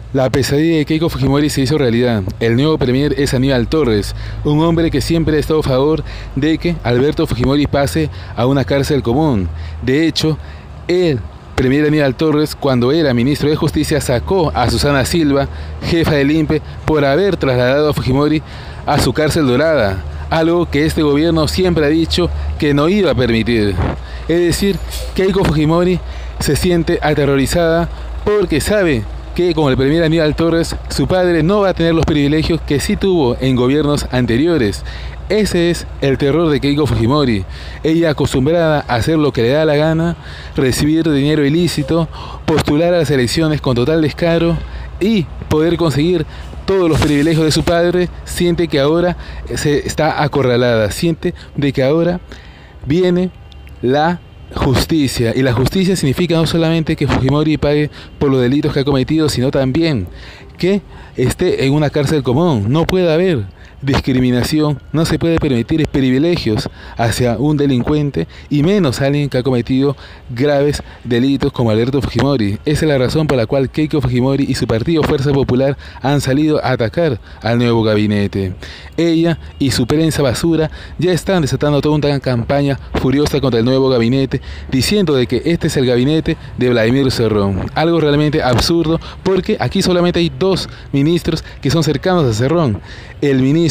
La pesadilla de Keiko Fujimori se hizo realidad. El nuevo premier es Aníbal Torres, un hombre que siempre ha estado a favor de que Alberto Fujimori pase a una cárcel común. De hecho, el premier Aníbal Torres, cuando era ministro de Justicia, sacó a Susana Silva, jefa del INPE, por haber trasladado a Fujimori a su cárcel dorada, algo que este gobierno siempre ha dicho que no iba a permitir. Es decir, Keiko Fujimori se siente aterrorizada porque sabe que con el premier Aníbal Torres, su padre no va a tener los privilegios que sí tuvo en gobiernos anteriores. Ese es el terror de Keiko Fujimori. Ella, acostumbrada a hacer lo que le da la gana, recibir dinero ilícito, postular a las elecciones con total descaro y poder conseguir todos los privilegios de su padre, siente que ahora se está acorralada, siente de que ahora viene la justicia, y la justicia significa no solamente que Fujimori pague por los delitos que ha cometido, sino también que esté en una cárcel común. No puede haber discriminación, no se puede permitir privilegios hacia un delincuente, y menos a alguien que ha cometido graves delitos como Alberto Fujimori. Esa es la razón por la cual Keiko Fujimori y su partido Fuerza Popular han salido a atacar al nuevo gabinete. Ella y su prensa basura ya están desatando toda una campaña furiosa contra el nuevo gabinete, diciendo de que este es el gabinete de Vladimir Cerrón. Algo realmente absurdo, porque aquí solamente hay dos ministros que son cercanos a Cerrón: el ministro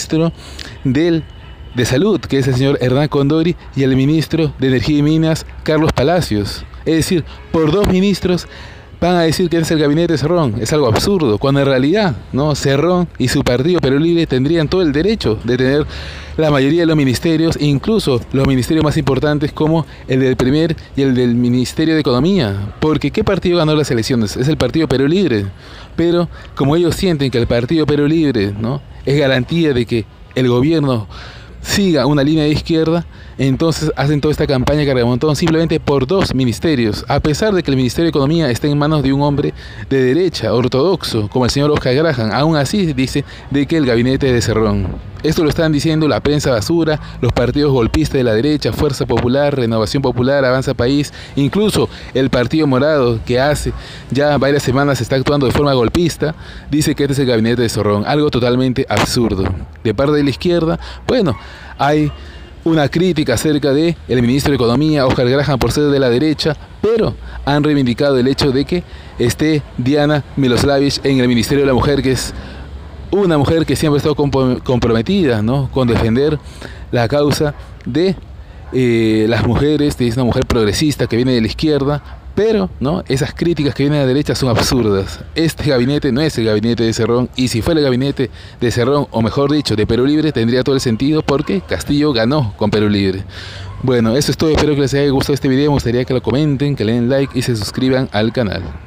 de Salud, que es el señor Hernán Condori, y el ministro de Energía y Minas, Carlos Palacios. Es decir, por dos ministros van a decir que es el gabinete de Cerrón. Es algo absurdo, cuando en realidad, ¿no?, Cerrón y su partido Perú Libre tendrían todo el derecho de tener la mayoría de los ministerios, incluso los ministerios más importantes como el del Premier y el del Ministerio de Economía. Porque ¿qué partido ganó las elecciones? Es el partido Perú Libre. Pero como ellos sienten que el partido Perú Libre, ¿no?, es garantía de que el gobierno siga una línea de izquierda, entonces hacen toda esta campaña cargamontón simplemente por dos ministerios, a pesar de que el Ministerio de Economía está en manos de un hombre de derecha, ortodoxo, como el señor Oscar Graham. Aún así dice de que el gabinete de Cerrón. Esto lo están diciendo la prensa basura, los partidos golpistas de la derecha, Fuerza Popular, Renovación Popular, Avanza País, incluso el Partido Morado, que hace ya varias semanas está actuando de forma golpista, dice que este es el gabinete de Cerrón. Algo totalmente absurdo. De parte de la izquierda, bueno, hay una crítica acerca de el ministro de Economía, Oscar Graham, por ser de la derecha, pero han reivindicado el hecho de que esté Diana Miloslavich en el Ministerio de la Mujer, que es una mujer que siempre ha estado comprometida, ¿no?, con defender la causa de las mujeres. Es una mujer progresista que viene de la izquierda, pero ¿no?, esas críticas que vienen de la derecha son absurdas. Este gabinete no es el gabinete de Cerrón, y si fuera el gabinete de Cerrón, o mejor dicho, de Perú Libre, tendría todo el sentido, porque Castillo ganó con Perú Libre. Bueno, eso es todo. Espero que les haya gustado este video. Me gustaría que lo comenten, que le den like y se suscriban al canal.